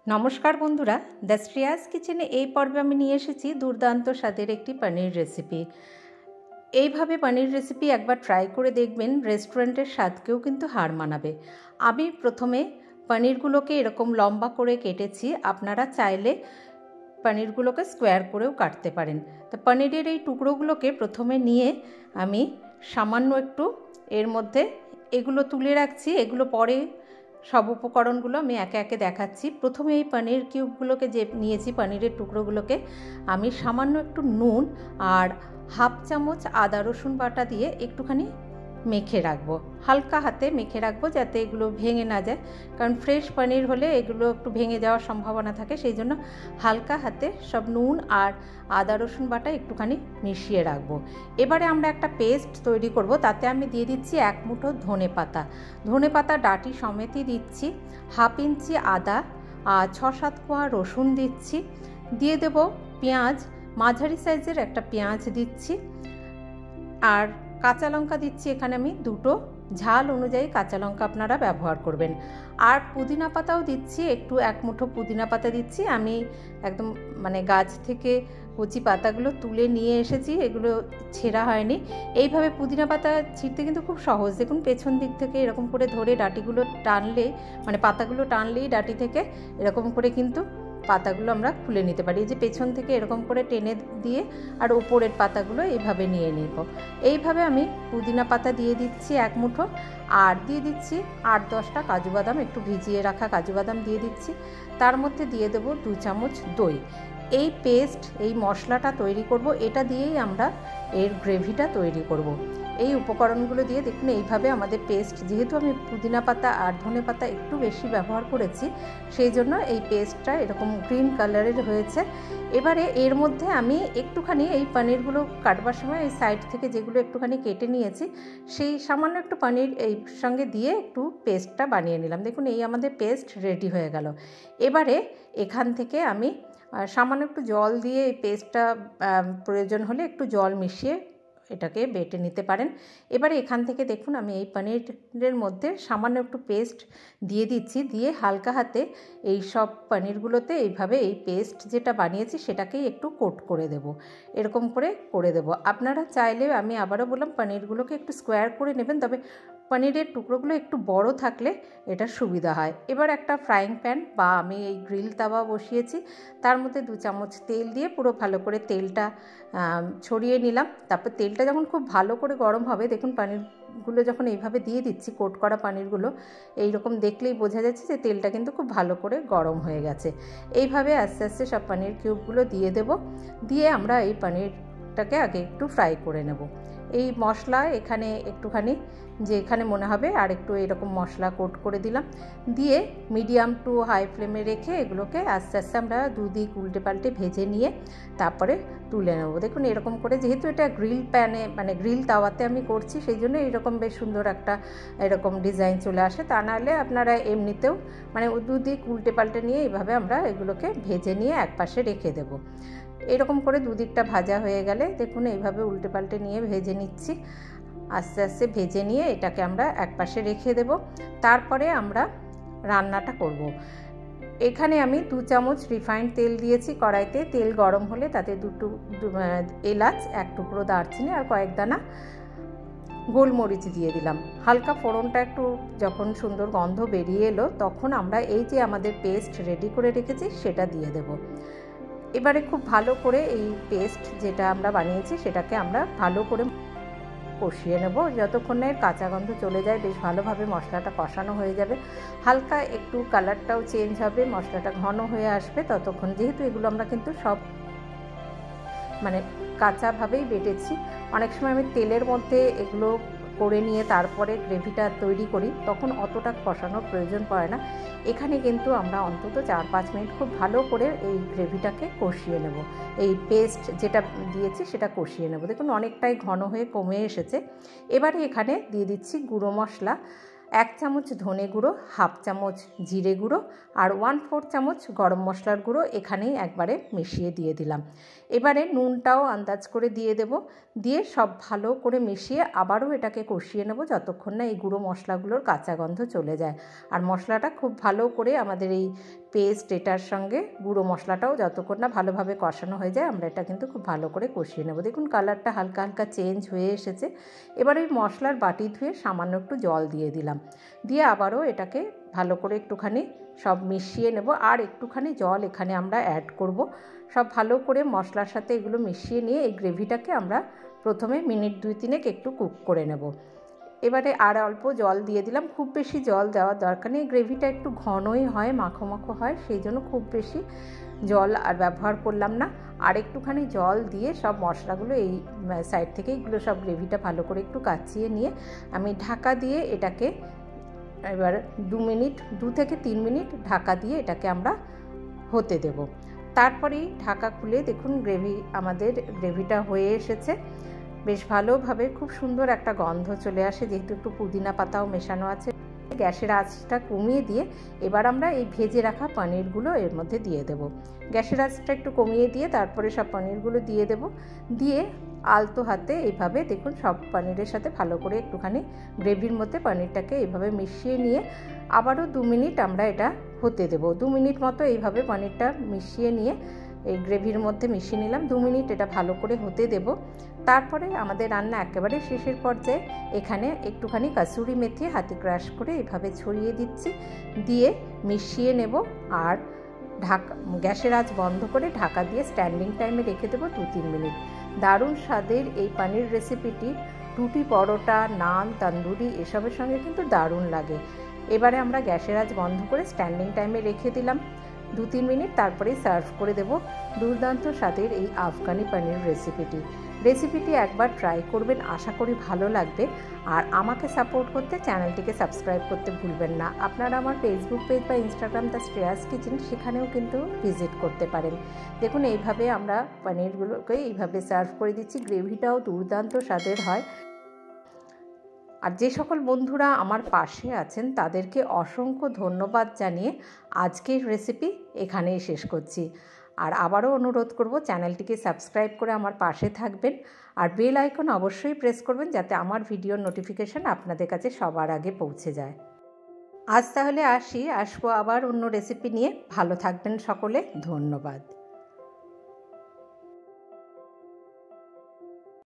নমস্কার বন্ধুরা, দ্য শ্রেয়াস কিচেনে এই পর্বে আমি নিয়ে এসেছি দুর্দান্ত স্বাদের একটি পনির রেসিপি। এইভাবে পনির রেসিপি একবার ট্রাই করে দেখবেন, রেস্টুরেন্টের স্বাদকেও কিন্তু হার মানাবে। আমি প্রথমে পনিরগুলোকে এরকম লম্বা করে কেটেছি, আপনারা চাইলে পনিরগুলোকে স্কোয়ার করেও কাটতে পারেন। তো পনিরের এই টুকরোগুলোকে প্রথমে নিয়ে আমি সামান্য একটু এর মধ্যে এগুলো তুলে রাখছি, এগুলো পরে সব উপকরণগুলো আমি একে একে দেখাচ্ছি। প্রথমে এই পনির কিউবগুলোকে যে নিয়েছি, পনিরের টুকরোগুলোকে আমি সামান্য একটু নুন আর হাফ চামচ আদা রসুন বাটা দিয়ে একটুখানি মেখে রাখবো, হালকা হাতে মেখে রাখবো যাতে এগুলো ভেঙে না যায়, কারণ ফ্রেশ পনির হলে এগুলো একটু ভেঙে যাওয়ার সম্ভাবনা থাকে। সেই জন্য হালকা হাতে সব নুন আর আদা রসুন বাটা একটুখানি মিশিয়ে রাখবো। এবারে আমরা একটা পেস্ট তৈরি করব, তাতে আমি দিয়ে দিচ্ছি 1 মুঠো ধনে পাতা ডাঁটি সমেতই দিচ্ছি, হাফ ইঞ্চি আদা আর 6-7 কোয়া রসুন দিচ্ছি, দিয়ে দেব পেঁয়াজ, মাঝারি সাইজের একটা পেঁয়াজ দিচ্ছি, আর কাঁচা লঙ্কা দিচ্ছি এখানে আমি 2টো, ঝাল অনুযায়ী কাঁচা লঙ্কা আপনারা ব্যবহার করবেন। আর পুদিনা পাতাও দিচ্ছি, একটু 1 মুঠো পুদিনা পাতা দিচ্ছি। আমি একদম গাছ থেকে কচি পাতাগুলো তুলে নিয়ে এসেছি, এগুলো ছেঁড়া হয়নি। এইভাবে পুদিনা পাতা ছিঁড়তে কিন্তু খুব সহজ, দেখুন পেছন দিক থেকে এরকম করে ধরে ডাঁটিগুলো টানলে, পাতাগুলো টানলেই ডাঁটি থেকে এরকম করে কিন্তু পাতাগুলো আমরা খুলে নিতে পারি। যে পেছন থেকে এরকম করে টেনে দিয়ে আর উপরের পাতাগুলো এইভাবে নিয়ে নিব। এইভাবে আমি পুদিনা পাতা দিয়ে দিচ্ছি 1 মুঠো, আর দিয়ে দিচ্ছি 8-10টা কাজু বাদাম, একটু ভিজিয়ে রাখা কাজু বাদাম দিয়ে দিচ্ছি। তার মধ্যে দিয়ে দেবো 2 চামচ দই। এই পেস্ট, এই মশলাটা তৈরি করব, এটা দিয়েই আমরা এর গ্রেভিটা তৈরি করব। এই উপকরণগুলো দিয়ে দেখুন এইভাবে আমাদের পেস্ট, যেহেতু আমি পুদিনা পাতা আর ধনে পাতা একটু বেশি ব্যবহার করেছি, সেই জন্য এই পেস্টটা এরকম গ্রিন কালারের হয়েছে। এবারে এর মধ্যে আমি একটুখানি এই পনিরগুলো কাটবার সময় এই সাইড থেকে যেগুলো একটুখানি কেটে নিয়েছি, সেই সামান্য একটু পনির এই সঙ্গে দিয়ে একটু পেস্টটা বানিয়ে নিলাম। দেখুন এই আমাদের পেস্ট রেডি হয়ে গেল। এবারে এখান থেকে আমি সামান্য একটু জল দিয়ে এই পেস্টটা, প্রয়োজন হলে একটু জল মিশিয়ে এটাকে বেটে নিতে পারেন। এবারে এখান থেকে দেখুন আমি এই পনিরের মধ্যে সামান্য একটু পেস্ট দিয়ে দিচ্ছি, দিয়ে হালকা হাতে এই সব পনিরগুলোতে এইভাবে এই পেস্ট যেটা বানিয়েছি সেটাকেই একটু কোট করে দেব, এরকম করে দেব। আপনারা চাইলে, আমি আবারও বললাম, পনিরগুলোকে একটু স্কোয়ার করে নেবেন, তবে পনিরের টুকরোগুলো একটু বড় থাকলে এটা সুবিধা হয়। এবার একটা ফ্রাইং প্যান বা আমি এই গ্রিল তাওয়া বসিয়েছি, তার মধ্যে 2 চামচ তেল দিয়ে পুরো ভালো করে তেলটা ছড়িয়ে নিলাম। তারপর তেলটা যখন খুব ভালো করে গরম হবে, দেখুন পনিরগুলো যখন এইভাবে দিয়ে দিচ্ছি, কোট করা পনিরগুলো এইরকম দেখলেই বোঝা যাচ্ছে যে তেলটা কিন্তু খুব ভালো করে গরম হয়ে গেছে। এইভাবে আস্তে আস্তে সব পনির কিউবগুলো দিয়ে দেব, দিয়ে আমরা এই পনিরটাকে আগে একটু ফ্রাই করে নেব। এই মশলা এখানে একটুখানি, যে এখানে মনে হবে আর একটু এরকম মশলা কোট করে দিলাম, দিয়ে মিডিয়াম টু হাই ফ্লেমে রেখে এগুলোকে আস্তে আস্তে আমরা দুদিক উল্টে পাল্টে ভেজে নিয়ে তারপরে তুলে নেব। দেখুন এরকম করে, যেহেতু এটা গ্রিল প্যানে গ্রিল তাওয়াতে আমি করছি, সেই জন্য এরকম বেশ সুন্দর একটা এরকম ডিজাইন চলে আসে। তা নাহলে আপনারা এমনিতেও দুদিক উল্টে পাল্টে নিয়ে এইভাবে আমরা এগুলোকে ভেজে নিয়ে একপাশে রেখে দেব। এরকম করে দুদিকটা ভাজা হয়ে গেলে দেখুন এইভাবে উল্টে পাল্টে নিয়ে ভেজে নিচ্ছি, আস্তে আস্তে ভেজে নিয়ে এটাকে আমরা একপাশে রেখে দেব। তারপরে আমরা রান্নাটা করব। এখানে আমি 2 চামচ রিফাইন্ড তেল দিয়েছি কড়াইতে। তেল গরম হলে তাতে 2 এলাচ, 1 টুকরো দারচিনি আর কয়েক দানা গোলমরিচ দিয়ে দিলাম। হালকা ফোড়নটা একটু যখন সুন্দর গন্ধ বেরিয়ে এলো, তখন আমরা এই যে আমাদের পেস্ট রেডি করে রেখেছি সেটা দিয়ে দেব। এবারে খুব ভালো করে এই পেস্ট যেটা আমরা বানিয়েছি সেটাকে আমরা ভালো করে কষিয়ে নেব, যতক্ষণ না এর কাঁচা গন্ধ চলে যায়। বেশ ভালোভাবে মশলাটা কষানো হয়ে যাবে, হালকা একটু কালারটাও চেঞ্জ হবে, মশলাটা ঘন হয়ে আসবে, ততক্ষণ। যেহেতু এগুলো আমরা কিন্তু সব কাঁচাভাবেই বেটেছি, অনেক সময় আমি তেলের মধ্যে এগুলো করে নিয়ে তারপরে গ্রেভিটা তৈরি করি, তখন অতটা কষানোর প্রয়োজন পড়ে না। এখানে কিন্তু আমরা অন্তত 4-5 মিনিট খুব ভালো করে এই গ্রেভিটাকে কষিয়ে নেব, এই পেস্ট যেটা দিয়েছি সেটা কষিয়ে নেব। দেখুন অনেকটাই ঘন হয়ে কমে এসেছে। এবারে এখানে দিয়ে দিচ্ছি গুঁড়ো মশলা, 1 চামচ ধনে গুঁড়ো, হাফ চামচ জিরে গুঁড়ো আর 1/4 চামচ গরম মশলার গুঁড়ো এখানেই একবারে মিশিয়ে দিয়ে দিলাম। এবারে নুনটাও আন্দাজ করে দিয়ে দেব, দিয়ে সব ভালো করে মিশিয়ে আবারও এটাকে কষিয়ে নেব যতক্ষণ না এই গুঁড়ো মশলাগুলোর কাঁচা গন্ধ চলে যায়। আর মশলাটা খুব ভালো করে আমাদের এই পেস্ট এটার সঙ্গে গুঁড়ো মশলাটাও যতক্ষণ না ভালোভাবে কষানো হয়ে যায় আমরা এটা কিন্তু খুব ভালো করে কষিয়ে নেব। দেখুন কালারটা হালকা হালকা চেঞ্জ হয়ে এসেছে। এবার ওই মশলার বাটি ধুয়ে সামান্য একটু জল দিয়ে দিলাম, দিয়ে আবারও এটাকে ভালো করে একটুখানি সব মিশিয়ে নেব। আর একটুখানি জল এখানে আমরা অ্যাড করব। সব ভালো করে মশলার সাথে এগুলো মিশিয়ে নিয়ে এই গ্রেভিটাকে আমরা প্রথমে মিনিট 2-3 একটু কুক করে নেব। এবারে আর অল্প জল দিয়ে দিলাম, খুব বেশি জল দেওয়ার দরকার নেই, গ্রেভিটা একটু ঘনই হয়, মাখো মাখো হয়, সেই জন্য খুব বেশি জল আর ব্যবহার করলাম না। আর একটুখানি জল দিয়ে সব মশলাগুলো এই সাইড থেকে এগুলো সব গ্রেভিটা ভালো করে একটু কাচিয়ে নিয়ে আমি ঢাকা দিয়ে এটাকে এবার 2 থেকে 3 মিনিট ঢাকা দিয়ে এটাকে আমরা হতে দেব। তারপরেই ঢাকা খুলে দেখুন আমাদের গ্রেভিটা হয়ে এসেছে বেশ ভালোভাবে, খুব সুন্দর একটা গন্ধ চলে আসে যেহেতু একটু পুদিনা পাতাও মেশানো আছে। গ্যাসের আঁচটা কমিয়ে দিয়ে এবার আমরা এই ভেজে রাখা পনিরগুলো এর মধ্যে দিয়ে দেব। গ্যাসের আঁচটা একটু কমিয়ে দিয়ে তারপরে সব পনিরগুলো দিয়ে দেব, দিয়ে আলতো হাতে এইভাবে দেখুন সব পনিরের সাথে ভালো করে একটুখানি গ্রেভির মধ্যে পনিরটাকে এইভাবে মিশিয়ে নিয়ে আবারও 2 মিনিট আমরা এটা হতে দেব। 2 মিনিট মতো এইভাবে পনিরটা মিশিয়ে নিয়ে এই গ্রেভির মধ্যে মিশিয়ে নিলাম। 2 মিনিট এটা ভালো করে হতে দেব। তারপরে আমাদের রান্না একেবারে শেষের পর্যায়ে এখানে একটুখানি কাসুরি মেথি হাতে ক্রাশ করে এভাবে ছড়িয়ে দিচ্ছি, দিয়ে মিশিয়ে নেব। আর গ্যাসের আঁচ বন্ধ করে ঢাকা দিয়ে স্ট্যান্ডিং টাইমে রেখে দেবো 2-3 মিনিট। দারুণ স্বাদের এই পনির রেসিপিটি রুটি, পরোটা, নান, তন্দুরি এসবের সঙ্গে কিন্তু দারুণ লাগে। এবারে আমরা গ্যাসের আঁচ বন্ধ করে স্ট্যান্ডিং টাইমে রেখে দিলাম 2-3 মিনিট, তারপরেই সার্ভ করে দেব দুর্দান্ত স্বাদের এই আফগানি পনির রেসিপিটি একবার ট্রাই করবেন, আশা করি ভালো লাগবে। আর আমাকে সাপোর্ট করতে চ্যানেলটিকে সাবস্ক্রাইব করতে ভুলবেন না। আপনারা আমার ফেসবুক পেজ বা ইনস্টাগ্রাম দ্য শ্রেয়াস কিচেন সেখানেও কিন্তু ভিজিট করতে পারেন। দেখুন এইভাবে আমরা পনিরগুলোকে এইভাবে সার্ভ করে দিচ্ছি, গ্রেভিটাও দুর্দান্ত স্বাদের হয়। আর যে সকল বন্ধুরা আমার পাশে আছেন তাদেরকে অসংখ্য ধন্যবাদ জানিয়ে আজকের রেসিপি এখানেই শেষ করছি। আর আবারও অনুরোধ করব চ্যানেলটিকে সাবস্ক্রাইব করে আমার পাশে থাকবেন আর বেল আইকন অবশ্যই প্রেস করবেন যাতে আমার ভিডিওর নোটিফিকেশান আপনাদের কাছে সবার আগে পৌঁছে যায়। আজ তাহলে আসবো আবার অন্য রেসিপি নিয়ে। ভালো থাকবেন সকলে, ধন্যবাদ।